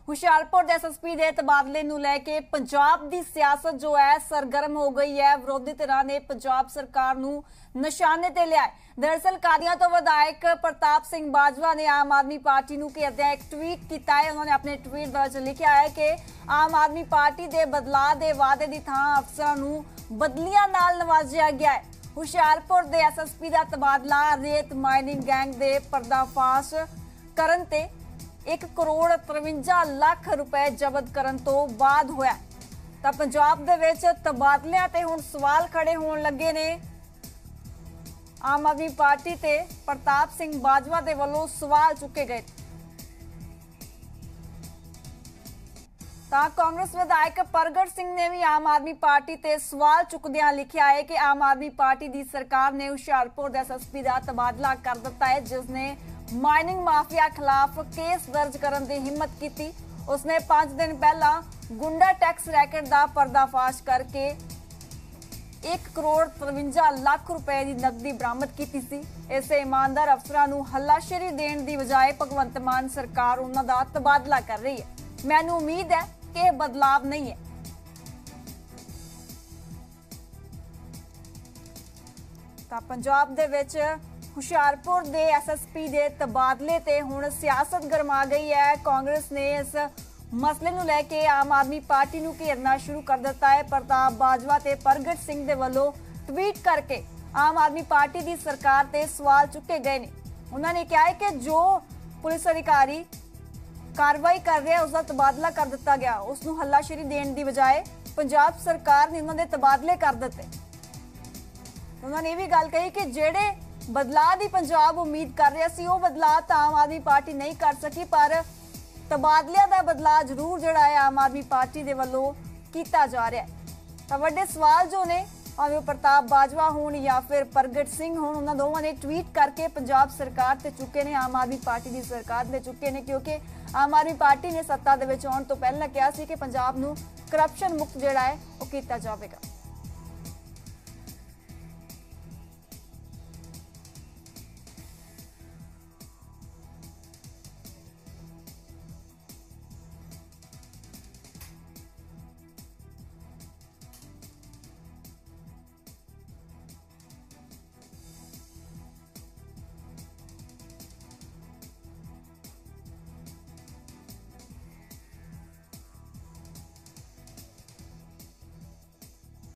ਹੁਸ਼ਿਆਰਪੁਰ ਦੇ ਐਸਐਸਪੀ ਦੇ ਤਬਾਦਲੇ ਨੂੰ ਲੈ ਕੇ ਪੰਜਾਬ ਦੀ ਸਿਆਸਤ ਜੋ ਹੈ ਸਰਗਰਮ ਹੋ ਗਈ ਹੈ। ਵਿਰੋਧੀ ਧਿਰਾਂ ਨੇ ਪੰਜਾਬ ਸਰਕਾਰ ਨੂੰ ਨਿਸ਼ਾਨੇ ਤੇ ਲਿਆ। दरअसल कादियां तो विधायक प्रताप सिंह बाजवा ने आम आदमी पार्टी ਨੂੰ ਘੇਰਦਿਆਂ एक ट्वीट किया है। उन्होंने अपने ट्वीट ਵਿੱਚ लिखा है कि आम आदमी पार्टी ਦੇ ਬਦਲਾਅ ਦੇ ਵਾਅਦੇ ਦੀ ਥਾਂ ਅਫਸਰਾਂ ਨੂੰ ਬਦਲੀਆਂ ਨਾਲ ਨਵਾਜ਼ਿਆ ਗਿਆ ਹੈ। ਹੁਸ਼ਿਆਰਪੁਰ ਦੇ ਐਸਐਸਪੀ ਦਾ ਤਬਾਦਲਾ ਰੇਤ ਮਾਈਨਿੰਗ ਗੈਂਗ ਦੇ ਪਰਦਾਫਾਸ਼ ਕਰਨ ਤੇ 1 ਕਰੋੜ 53 ਲੱਖ रुपए ਜ਼ਬਤ ਕਰਨ ਤੋਂ ਬਾਅਦ ਹੋਇਆ। ਤਾਂ ਪੰਜਾਬ ਦੇ ਵਿੱਚ ਤਬਾਦਲਿਆਂ ਤੇ ਹੁਣ ਸਵਾਲ ਖੜੇ ਹੋਣ ਲੱਗੇ ਨੇ। आम आदमी पार्टी ते प्रताप सिंह बाजवा दे वल्लों सवाल चुके गए। कांग्रेस विधायक परगट सिंह ने भी आम आदमी पार्टी ते सवाल चुकदियां लिखा है कि आम आदमी पार्टी दी सरकार ने हुशियारपुर दे एसएसपी दा तबादला कर दिता है, जिसने माइनिंग माफिया खिलाफ केस दर्ज करने की हिम्मत की। उसने 5 दिन पहला गुंडा टैक्स रैकेट का पर्दाफाश करके 1 करोड़ 53 ਲੱਖ रुपए की नकदी बरामद की सी। इसे ईमानदार अफसरां नूं हलाशेरी देण दी बजाय भगवंत मान सरकार उन्हां दा तबादला कर रही है। मैनूं उम्मीद है कि यह बदलाव नहीं है। तां पंजाब दे विच हुशियारपुर दे एसएसपी दे तबादले ते हुण सियासत गरमा गई है। कांग्रेस ने इस मसले ਨੂੰ ਲੈ ਕੇ ਆਮ ਆਦਮੀ ਪਾਰਟੀ ਨੂੰ ਘੇਰਨਾ ਸ਼ੁਰੂ ਕਰ ਦਿੱਤਾ ਹੈ। ਪ੍ਰਤਾਪ ਬਾਜਵਾ ਤੇ ਪ੍ਰਗਟ ਸਿੰਘ ਦੇ ਵੱਲੋਂ ਟਵੀਟ ਕਰਕੇ ਆਮ ਆਦਮੀ ਪਾਰਟੀ ਦੀ ਸਰਕਾਰ ਤੇ ਸਵਾਲ ਚੁੱਕੇ ਗਏ ਨੇ। ਉਹਨਾਂ ਨੇ ਕਿਹਾ ਹੈ ਕਿ ਜੋ ਪੁਲਿਸ ਅਧਿਕਾਰੀ ਕਾਰਵਾਈ ਕਰ ਰਿਹਾ ਉਸ ਦਾ ਤਬਾਦਲਾ ਕਰ ਦਿੱਤਾ ਗਿਆ। ਉਸ ਨੂੰ ਹੱਲਾਸ਼ੇਰੀ ਦੇਣ ਦੀ ਬਜਾਏ ਪੰਜਾਬ ਸਰਕਾਰ ਨੇ ਉਹਨਾਂ ਦੇ ਤਬਾਦਲੇ ਕਰ ਦਿੱਤੇ। ਉਹਨਾਂ ਨੇ ਇਹ ਵੀ ਗੱਲ ਕਹੀ ਕਿ ਜਿਹੜੇ ਬਦਲਾਅ ਦੀ ਪੰਜਾਬ ਉਮੀਦ ਕਰ ਰਿਹਾ ਸੀ ਉਹ ਬਦਲਾਅ ਤਾਂ ਆਮ ਆਦਮੀ ਪਾਰਟੀ ਨਹੀਂ ਕਰ ਸਕੀ, ਪਰ ਤਬਾਦਲਿਆਂ ਦਾ ਬਦਲਾਅ ਜ਼ਰੂਰ ਜਿਹੜਾ ਹੈ ਆਮ ਆਦਮੀ ਪਾਰਟੀ ਦੇ ਵੱਲੋਂ ਕੀਤਾ ਜਾ ਰਿਹਾ ਹੈ। ਤਾਂ ਵੱਡੇ ਸਵਾਲ ਜੋ ਨੇ ਭਾਵੇਂ ਪ੍ਰਤਾਪ ਬਾਜਵਾ ਹੋਣ ਜਾਂ ਫਿਰ ਪ੍ਰਗਟ ਸਿੰਘ ਹੋਣ, ਉਹਨਾਂ ਦੋਵਾਂ ਨੇ ਟਵੀਟ ਕਰਕੇ ਪੰਜਾਬ ਸਰਕਾਰ ਤੇ ਚੁੱਕੇ ਨੇ, ਆਮ ਆਦਮੀ ਪਾਰਟੀ ਦੀ ਸਰਕਾਰ ਤੇ ਚੁੱਕੇ ਨੇ, ਕਿਉਂਕਿ ਆਮ ਆਦਮੀ ਪਾਰਟੀ ਨੇ ਸੱਤਾ ਦੇ ਵਿੱਚ ਆਉਣ ਤੋਂ ਪਹਿਲਾਂ ਕਿਹਾ ਸੀ ਕਿ ਪੰਜਾਬ ਨੂੰ ਕਰਪਸ਼ਨ ਮੁਕਤ ਜਿਹੜਾ ਹੈ ਉਹ ਕੀਤਾ ਜਾਵੇਗਾ।